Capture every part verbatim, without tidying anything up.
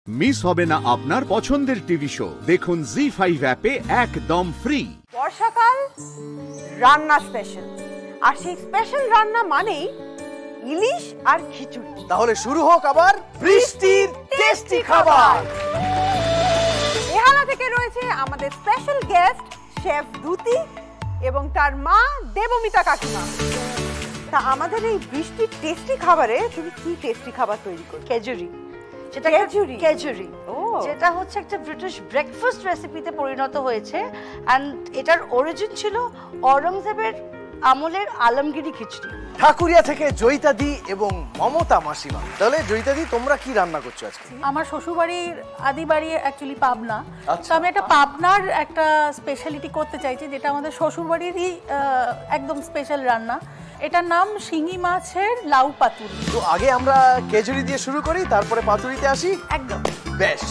Miss হবে না আপনার পছন্দের টিভি শো। দেখুন জি ফাইভ অ্যাপে একদম ফ্রি। বর্ষাকাল রান্না স্পেশাল, আর সেই স্পেশাল রান্না মানেই ইলিশ আর খিচুড়ি। তাহলে শুরু হোক আবার বৃষ্টির টেস্টি খাবার। বেহালা থেকে রয়েছে আমাদের স্পেশাল গেস্ট শেফ দ্যুতি এবং তার মা দেবমিতা কাকিমা। তা আমাদের এই বৃষ্টির টেস্টি খাবারে তুমি কি টেস্টি খাবার তৈরি করো? কেজুরি, যেটা কেজুরি কেজুরি যেটা হচ্ছে একটা ব্রিটিশ ব্রেকফাস্ট রেসিপিতে পরিণত হয়েছে। অ্যান্ড এটার অরিজিন ছিল অরঙ্গজেবের আমলের আলমগিরি খিচুড়ি। ঠাকুরিয়া থেকে জয়িতাদি এবং মমতা মাসিমা। তাহলে জয়িতাদি, তোমরা কি রান্না করছো আজকে? আমার শ্বশুরবাড়ির আদি বাড়ি অ্যাকচুয়ালি পাবনা, আচ্ছা। তো আমি একটা পাবনার একটা স্পেশালিটি করতে চাইছি, যেটা আমাদের শ্বশুরবাড়িরই একদম স্পেশাল রান্না। এটার নাম শিঙি মাছের লাউ পাতুরি। তো আগে আমরা কেজুরি দিয়ে শুরু করি, তারপরে পাতুরিতে আসি। একদম বেশ।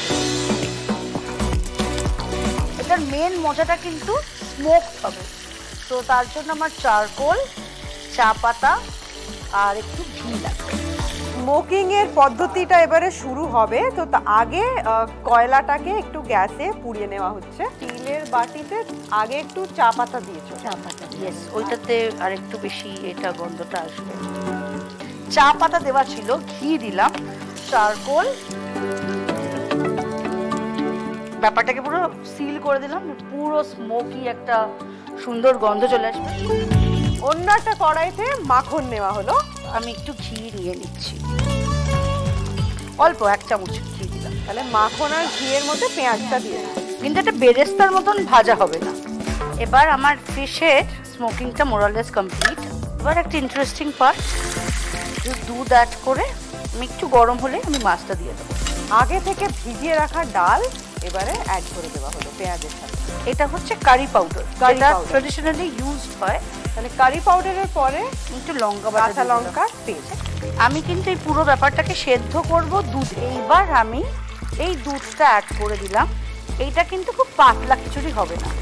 এটার মেন মজাটা কিন্তু স্মোক হবে, তো তার জন্য আমার চারকোল, চা পাতা আর একটু ঘি লাগবে। স্মোকিং এর পদ্ধতিটা এবারে শুরু হবে। তো আগে কয়লাটাকে একটু গ্যাসে পুড়িয়ে নেওয়া হচ্ছে। স্টিলের বাটিতে আগে একটু চা পাতা দিয়েছো। চা পাতা, ইয়েস, ওইটাতে আর একটু বেশি এটা গন্ধটা আসবে। চা পাতা দেওয়া ছিল, ঘি দিলাম, চারকোল, ব্যাপারটাকে পুরো সিল করে দিলাম, পুরো স্মোকি একটা সুন্দর গন্ধ চলে আসবে। অন্য একটা কড়াইতে মাখন নেওয়া হলো। আমি একটু ঘি নিয়ে নিচ্ছি, অল্প এক চামচ ঘি দিলাম। তাহলে মাখন আর ঘিয়ের মধ্যে পেঁয়াজটা দিয়ে দিলাম, কিন্তু এটা বেরেস্তার মতন ভাজা হবে না। এবার আমার ফিশের স্মোকিংটা মোরালেস কমপ্লিট। এবার একটা ইন্টারেস্টিং পার্ট, দুধ অ্যাড করে আমি একটু গরম হলে আমি মাছটা দিয়ে দেবো। আগে থেকে ভিজিয়ে রাখা ডাল এবারে অ্যাড করে দেওয়া হলো পেঁয়াজের সাথে। এটা হচ্ছে কারি পাউডার, যেটা ট্রেডিশনালি ইউজড হয়। তাহলে কারি পাউডারের পরে একটু লঙ্কা, কাঁচা লঙ্কা পেস্ট। আমি কিন্তু এই পুরো ব্যাপারটাকে সেদ্ধ করব দুধ। এইবার আমি এই দুধটা অ্যাড করে দিলাম। এইটা কিন্তু খুব পাতলা খিচুড়ি হবে না।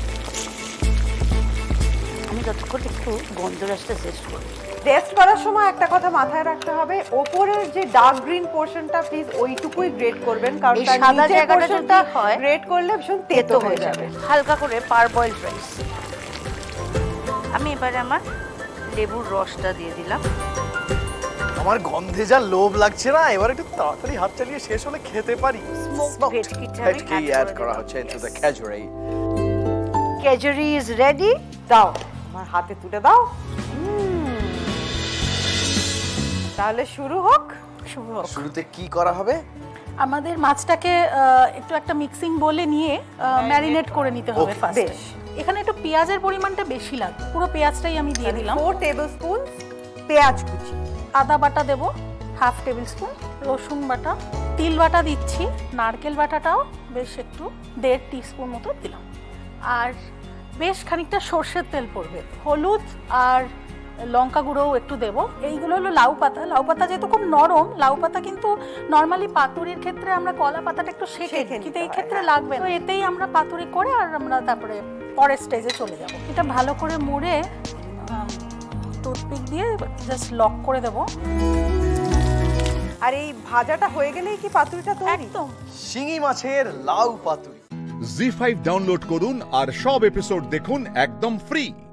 আমি যতক্ষণ একটু গন্ধরাজটা টেস্ট করব। টেস্ট করার সময় একটা কথা মাথায় রাখতে হবে, ওপরের যে ডার্ক গ্রিন পোরশনটা প্লিজ ওইটুকুই গ্রেট করবেন, কারণ তার সাদা নিচের জায়গাটা পোরশনটা যদি হয় গ্রেট করলে ভীষণ তেতো হয়ে যাবে। হালকা করে পার বয়েলড রাইস। আমি এবারে আমার লেবুর রসটা দিয়ে দিলাম। আমার গন্ধে যা লোভ লাগছে না, এবার একটু তাড়াতাড়ি হাত চালিয়ে শেষ হলে খেতে পারি। ভেটকি অ্যাড করা হচ্ছে into the kedgeree. Kedgeree is ready. দাও, আমার হাতে তুলে দাও। তাহলে শুরু হোক। শুরু হোক। শুরুতে কি করা হবে? আমাদের মাছটাকে একটু একটা মিক্সিং বলে নিয়ে ম্যারিনেট করে নিতে হবে ফার্স্ট। এখানে একটু পেঁয়াজের পরিমাণটা বেশি লাগবে, পুরো পেঁয়াজটাই আমি দিয়ে দিলাম। ফোর টেবিলস্পুন পেঁয়াজ কুচি, আদা বাটা দেবো হাফ টেবিল স্পুন, রসুন বাটা, তিল বাটা দিচ্ছি, নারকেল বাটাটাও বেশ একটু দেড় টিস্পুন মতো দিলাম, আর বেশ খানিকটা সর্ষের তেল পড়বে, হলুদ আর লঙ্কা গুঁড়োও একটু দেবো। এইগুলো হলো লাউ পাতা। লাউ পাতা যেহেতু খুব নরম, লাউ পাতা কিন্তু নর্মালি পাতুরির ক্ষেত্রে আমরা কলা পাতাটা একটু সেঁকে, কিন্তু এই ক্ষেত্রে লাগবে না। তো এতেই আমরা পাতুরি করে আর আমরা তারপরে পরের স্টেজে চলে যাব। এটা ভালো করে মুড়ে টুথপিক দিয়ে জাস্ট লক করে দেব। আর এই ভাজাটা হয়ে গেলেই কি পাতুরিটা তৈরি? একদম শিঙি মাছের লাউ পাতুরি। জি ফাইভ ডাউনলোড করুন আর সব এপিসোড দেখুন একদম ফ্রি।